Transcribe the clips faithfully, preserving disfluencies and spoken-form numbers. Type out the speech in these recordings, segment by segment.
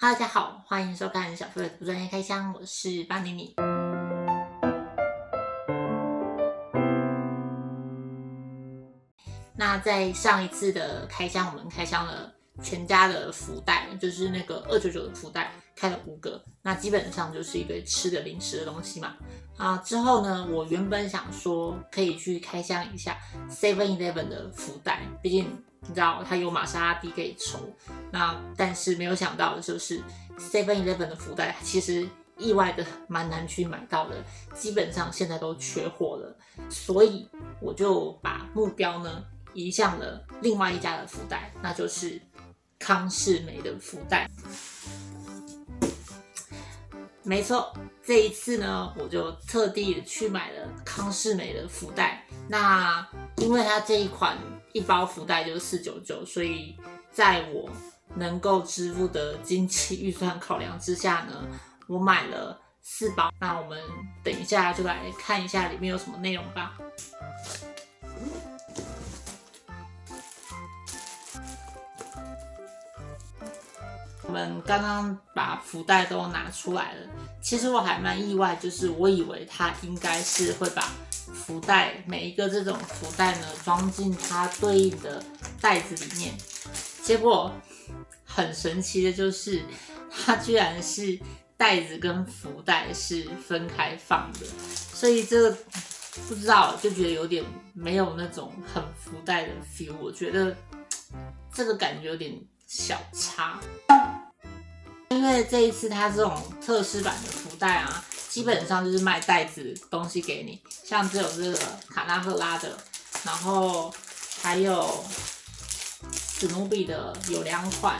哈喽，大家好，欢迎收看小飞的独专业开箱，我是巴妮妮。那在上一次的开箱，我们开箱了全家的福袋，就是那个二九九的福袋，开了五个，那基本上就是一堆吃的零食的东西嘛。啊，之后呢，我原本想说可以去开箱一下 Seven Eleven 的福袋，毕竟你知道它有玛莎拉蒂可以抽。那但是没有想到的就是 Seven Eleven 的福袋其实意外的蛮难去买到的，基本上现在都缺货了，所以我就把目标呢移向了另外一家的福袋，那就是康是美的福袋。没错，这一次呢，我就特地去买了康是美的福袋。那因为它这一款一包福袋就是四九九，所以在我能够支付的经济预算考量之下呢，我买了四包。那我们等一下就来看一下里面有什么内容吧。我们刚刚把福袋都拿出来了，其实我还蛮意外，就是我以为它应该是会把福袋每一个这种福袋呢装进它对应的袋子里面，结果很神奇的就是它居然是袋子跟福袋是分开放的，所以这个不知道就觉得有点没有那种很福袋的 feel， 我觉得这个感觉有点小差。因为这一次它这种特仕版的福袋啊，基本上就是卖袋子东西给你，像只有这个卡纳赫拉的，然后还有史努比的有两款，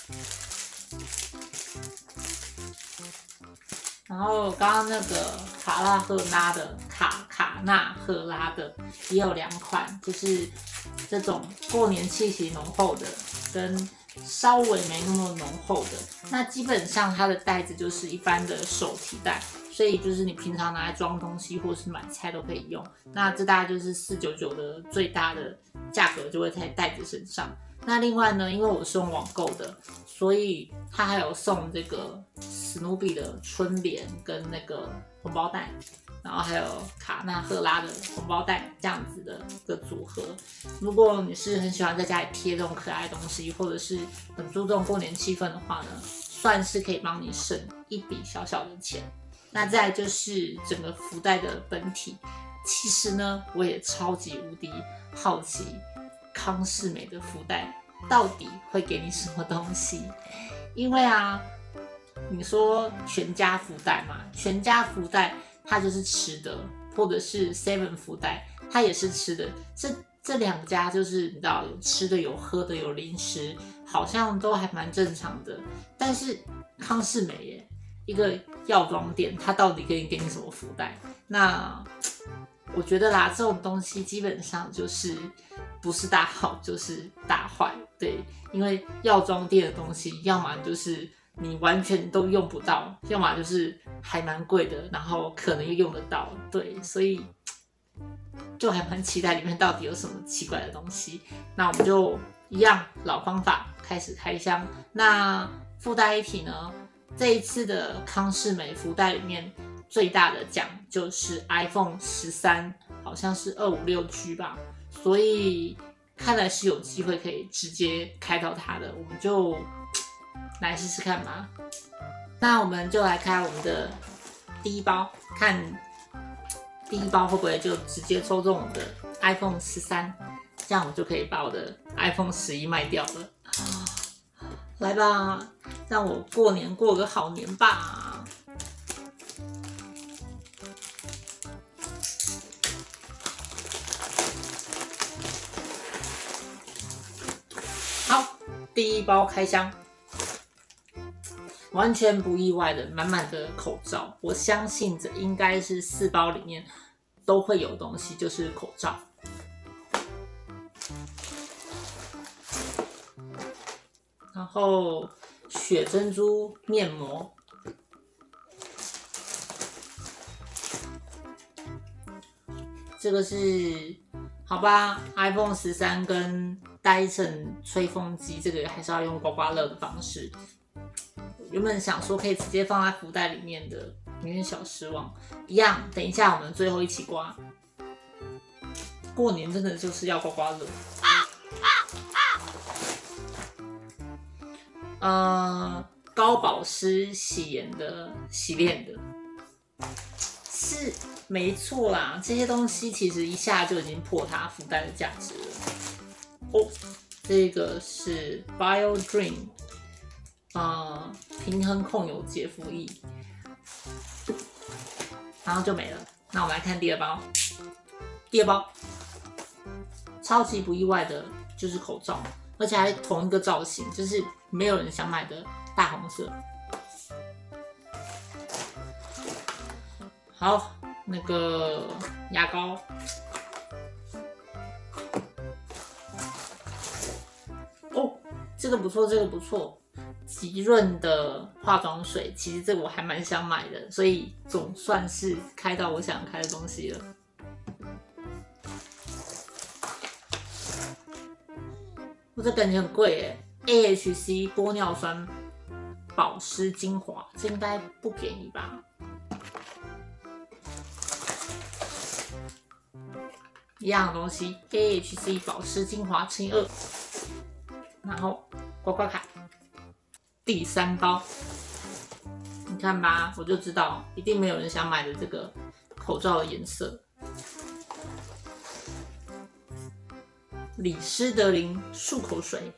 然后刚刚那个卡纳赫拉的卡卡纳赫拉的也有两款，就是这种过年气息浓厚的跟稍微没那么浓厚的。那基本上它的袋子就是一般的手提袋，所以就是你平常拿来装东西或是买菜都可以用。那这大概就是四九九的最大的价格就会在袋子身上。那另外呢，因为我是用网购的，所以它还有送这个史努比的春联跟那个红包袋，然后还有卡纳赫拉的红包袋，这样子的一个组合。如果你是很喜欢在家里贴这种可爱的东西，或者是很注重过年气氛的话呢，算是可以帮你省一笔小小的钱。那再来就是整个福袋的本体，其实呢，我也超级无敌好奇康是美的福袋到底会给你什么东西，因为啊，你说全家福袋嘛，全家福袋它就是吃的，或者是 Seven 福袋它也是吃的，这这两家就是你知道有吃的有喝的有零食，好像都还蛮正常的。但是康是美耶，一个药妆店，它到底可以给你什么福袋？那我觉得啦，这种东西基本上就是不是大好就是大坏，对，因为药妆店的东西，要么就是你完全都用不到，要么就是还蛮贵的，然后可能又用得到，对，所以就还蛮期待里面到底有什么奇怪的东西。那我们就一样老方法开始开箱。那附带一提呢，这一次的康是美福袋里面最大的奖就是 iPhone 十三，好像是 二五六 G 吧，所以看来是有机会可以直接开到它的，我们就来试试看吧。那我们就来开我们的第一包，看第一包会不会就直接抽中我们的 iPhone 十三，这样我就可以把我的 iPhone 十一卖掉了。来吧，让我过年过个好年吧。好，第一包开箱，完全不意外的满满的口罩，我相信这应该是四包里面都会有东西，就是口罩。然后雪珍珠面膜，这个是好吧 ，iPhone 十三跟 Dyson 吹风机，这个还是要用刮刮乐的方式。 原本想说可以直接放在福袋里面的，有点小失望。一样，等一下我们最后一起刮。过年真的就是要刮刮乐。呃，高保湿洗颜的洗脸的，是没错啦。这些东西其实一下就已经破它福袋的价值了。哦，这个是 Bio Dream， 呃，平衡控油洁肤液，然后就没了。那我们来看第二包，第二包超级不意外的就是口罩。而且还同一个造型，就是没有人想买的大红色。好，那个牙膏，哦，这个不错，这个不错，极润的化妆水，其实这个我还蛮想买的，所以总算是开到我想开的东西了。我这感觉很贵耶 ，A H C 玻尿酸保湿精华，这应该不便宜吧？一样的东西 ，A H C 保湿精华乘以二，然后刮刮卡，第三包，你看吧，我就知道一定没有人想买的这个口罩的颜色。李施德林漱口水，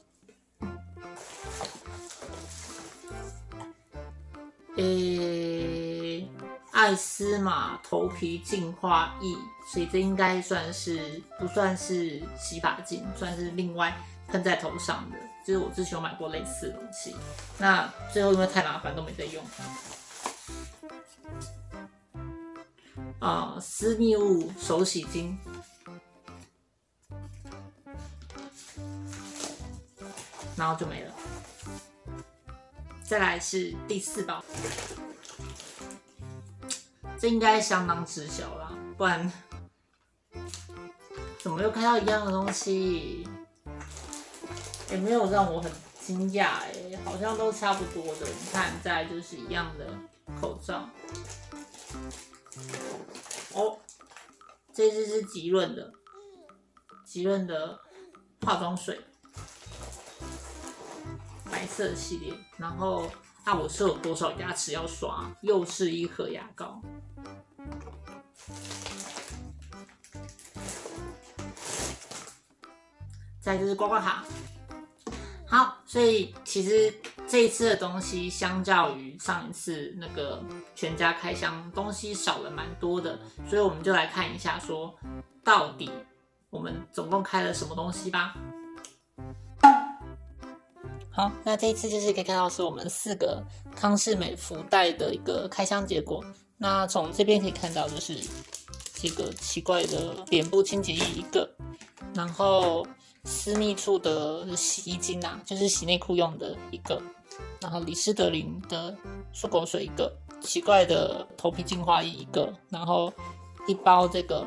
诶，艾丝玛头皮净化液，所以这应该算是不算是洗发精，算是另外喷在头上的。就是我之前有买过类似的东西，那最后因为太麻烦都没在用。啊、呃，私密物手洗精。然后就没了。再来是第四包，这应该相当滞销啦，不然怎么又看到一样的东西？也没有让我很惊讶哎，好像都差不多的。你看，再来就是一样的口罩。哦，这支是极润的，极润的化妆水。白色系列，然后啊，我是有多少牙齿要刷？又是一盒牙膏。再就是刮刮卡。好，所以其实这一次的东西，相较于上一次那个全家开箱，东西少了蛮多的，所以我们就来看一下说，说到底我们总共开了什么东西吧。好，那这一次就是可以看到是我们四个康是美福袋的一个开箱结果。那从这边可以看到，就是这个奇怪的脸部清洁液一个，然后私密处的洗衣精啊，就是洗内裤用的一个，然后李施德林的漱口水一个，奇怪的头皮净化液一个，然后一包这个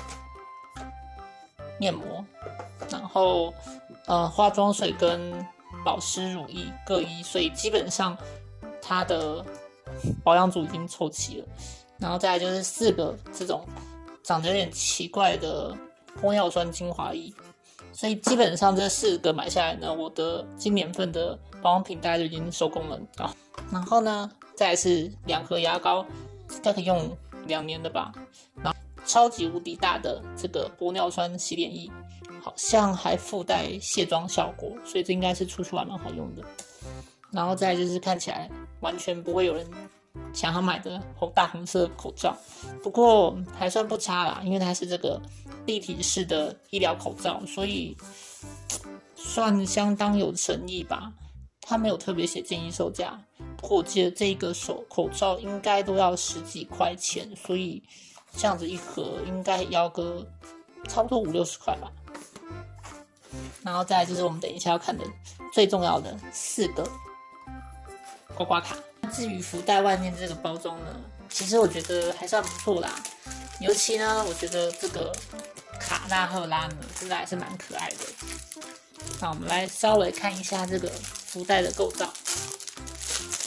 面膜，然后呃化妆水跟保湿乳液各一，所以基本上它的保养组已经凑齐了。然后再来就是四个这种长得有点奇怪的玻尿酸精华液，所以基本上这四个买下来呢，我的今年份的保养品大概就已经收工了啊。然后呢，再来是两盒牙膏，大概可以用两年的吧。然后超级无敌大的这个玻尿酸洗脸液。好像还附带卸妆效果，所以这应该是出去玩蛮好用的。然后再来就是看起来完全不会有人想要买的红大红色口罩，不过还算不差啦，因为它是这个立体式的医疗口罩，所以算相当有诚意吧。它没有特别写建议售价，不过我记得这个手口罩应该都要十几块钱，所以这样子一盒应该要个差不多五六十块吧。然后再来就是我们等一下要看的最重要的四个刮刮卡。至于福袋外面这个包装呢，其实我觉得还算不错啦。尤其呢，我觉得这个卡纳赫拉呢，真的还是蛮可爱的。那我们来稍微看一下这个福袋的构造。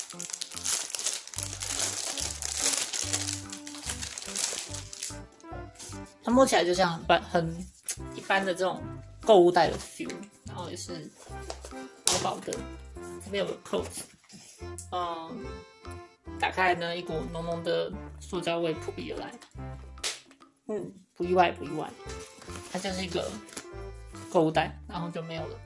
摸起来就像很很一般的这种购物袋的 feel， 然后也是薄薄的，这边有个扣子，嗯，打开来呢，一股浓浓的塑胶味扑鼻而来，嗯，不意外不意外，它就是一个购物袋，然后就没有了，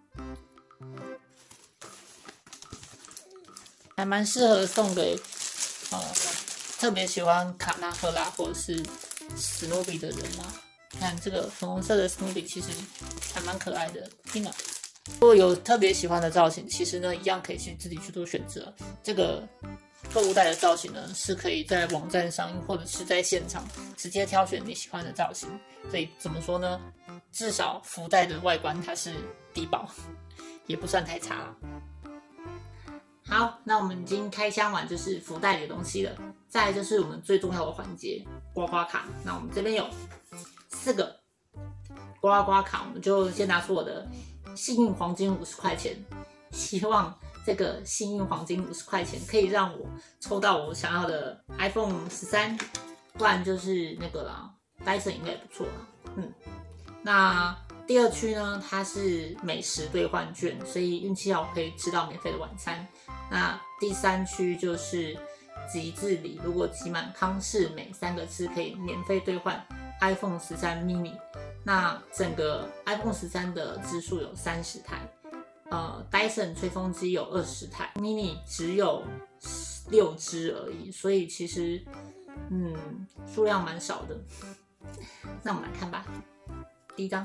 还蛮适合送给呃特别喜欢卡纳赫拉或者是史努比的人啦。看这个粉红色的史努比其实还蛮可爱的，听啊。如果有特别喜欢的造型，其实呢一样可以去自己去做选择。这个购物袋的造型呢是可以在网站上或者是在现场直接挑选你喜欢的造型。所以怎么说呢？至少福袋的外观它是低保，也不算太差了。好，那我们已经开箱完就是福袋里的东西了，再来就是我们最重要的环节刮刮卡。那我们这边有四个刮刮卡，我们就先拿出我的幸运黄金五十块钱，希望这个幸运黄金五十块钱可以让我抽到我想要的 iPhone 十三，不然就是那个啦 ，Dyson 应该也不错啦。嗯，那第二区呢，它是美食兑换券，所以运气好可以吃到免费的晚餐。那第三区就是集字礼，如果集满康士美三个字，可以免费兑换 iPhone 十三 mini。那整个 iPhone 十三的支数有三十台，呃 ，Dyson 吹风机有二十台 ，mini 只有六只而已，所以其实嗯数量蛮少的。那我们来看吧，第一张，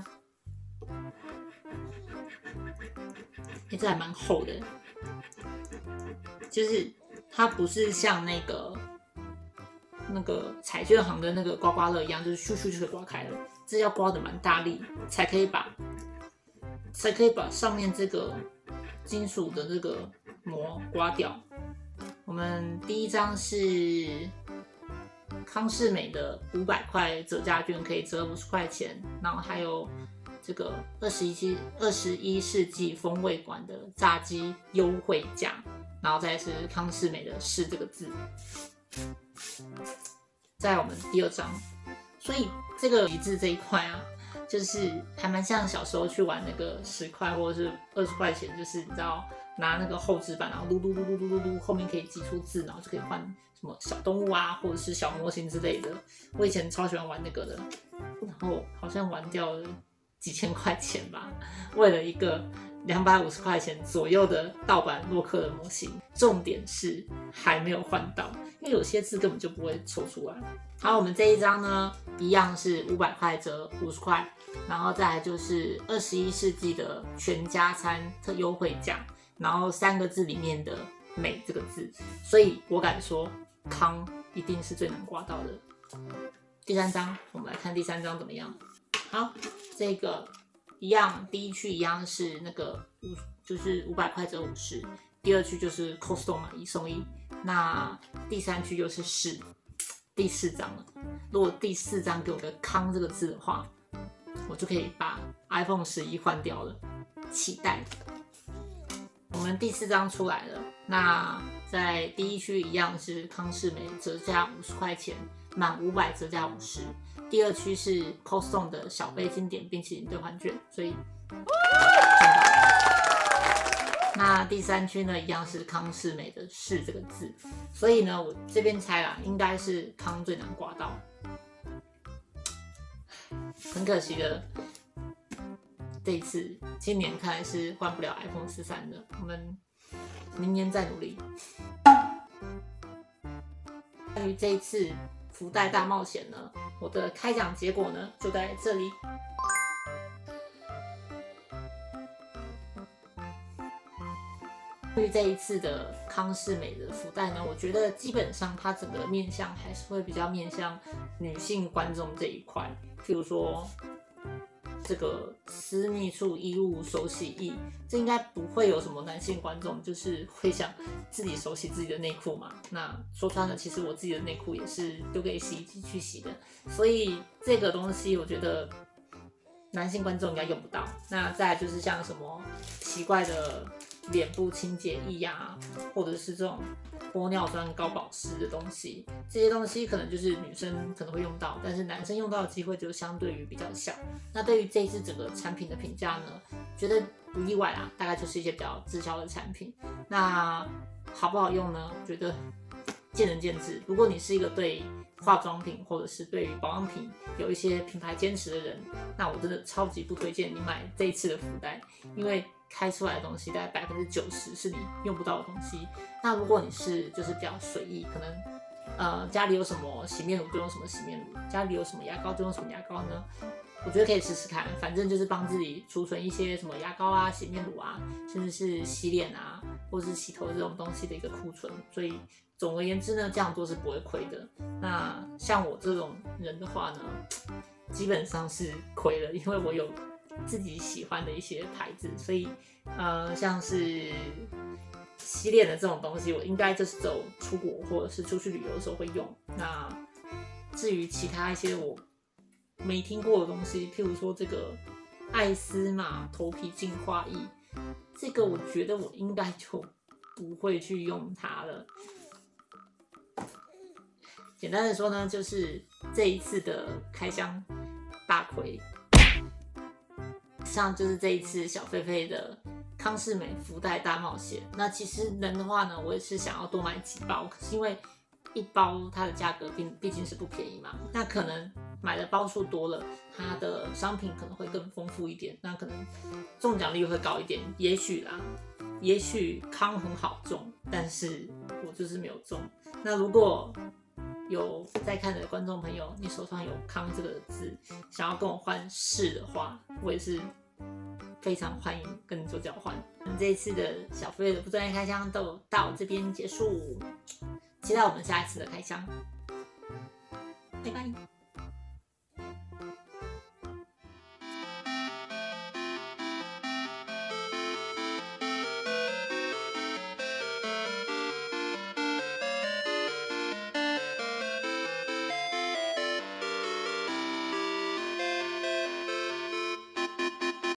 欸，这还蛮厚的，就是它不是像那个那个彩券行的那个刮刮乐一样，就是咻咻就可以刮开了。这要刮的蛮大力，才可以把才可以把上面这个金属的这个膜刮掉。我们第一张是康士美的五百块折价券，可以折五十块钱，然后还有这个二十一二十一世纪风味馆的炸鸡优惠价，然后再来是康士美的“是”这个字。再来我们第二张，所以这个集字这一块啊，就是还蛮像小时候去玩那个十块或者是二十块钱，就是你知道拿那个厚纸板，然后撸撸撸撸撸撸撸，后面可以挤出字，然后就可以换什么小动物啊，或者是小模型之类的。我以前超喜欢玩那个的，然后好像玩掉了几千块钱吧，为了一个两百五十块钱左右的盗版洛克的模型。重点是还没有换到，因为有些字根本就不会抽出来。好，我们这一张呢，一样是五百块折五十块，然后再来就是二十一世纪的全家餐特优惠价，然后三个字里面的美这个字，所以我敢说康一定是最难刮到的。第三张，我们来看第三张怎么样。好，这个一样，第一区一样是那个五，就是五百块折五十，第二区就是 Costco 买一送一，那第三区就是是第四张了。如果第四张给我个康这个字的话，我就可以把 iPhone 十一换掉了，期待。我们第四张出来了，那在第一区一样是康士美折价五十块钱，满五百折价五十。第二区是 Costco 的小杯经典冰淇淋兑换券，所以那第三区呢，一样是康士美的“是”这个字，所以呢，我这边猜啦，应该是康最难刮到。很可惜的，这一次今年看来是换不了 iPhone 十三的，我们明年再努力。关于这一次福袋大冒险呢，我的开奖结果呢就在这里。对于这一次的康士美的福袋呢，我觉得基本上它整个面向还是会比较面向女性观众这一块，譬如说这个私密处衣物手洗液，这应该不会有什么男性观众就是会想自己手洗自己的内裤嘛。那说穿了，其实我自己的内裤也是丢给洗衣机去洗的，所以这个东西我觉得男性观众应该用不到。那再来就是像什么奇怪的脸部清洁液啊，或者是这种玻尿酸高保湿的东西，这些东西可能就是女生可能会用到，但是男生用到的机会就相对于比较小。那对于这一次整个产品的评价呢，觉得不意外啦，大概就是一些比较滞销的产品。那好不好用呢？觉得见仁见智。如果你是一个对化妆品或者是对于保养品有一些品牌坚持的人，那我真的超级不推荐你买这一次的福袋，因为开出来的东西大概百分之九十是你用不到的东西。那如果你是就是比较随意，可能呃家里有什么洗面乳就用什么洗面乳，家里有什么牙膏就用什么牙膏呢？我觉得可以试试看，反正就是帮自己储存一些什么牙膏啊、洗面乳啊，甚至是洗脸啊，或是洗头这种东西的一个库存。所以总而言之呢，这样做是不会亏的。那像我这种人的话呢，基本上是亏了，因为我有自己喜欢的一些牌子，所以呃，像是洗脸的这种东西，我应该就是走出国或者是出去旅游的时候会用。那至于其他一些我没听过的东西，譬如说这个艾丝玛头皮净化液，这个我觉得我应该就不会去用它了。简单的说呢，就是这一次的开箱大亏，像就是这一次小狒狒的康是美福袋大冒险。那其实人的话呢，我也是想要多买几包，可是因为一包它的价格毕毕竟是不便宜嘛，那可能买的包数多了，它的商品可能会更丰富一点，那可能中奖率会高一点，也许啦，也许康很好中，但是我就是没有中。那如果有在看的观众朋友，你手上有康这个字，想要跟我换是的话，我也是非常欢迎跟你做交换。这一次的小狒狒的不专业开箱都到这边结束，期待我们下一次的开箱，拜拜。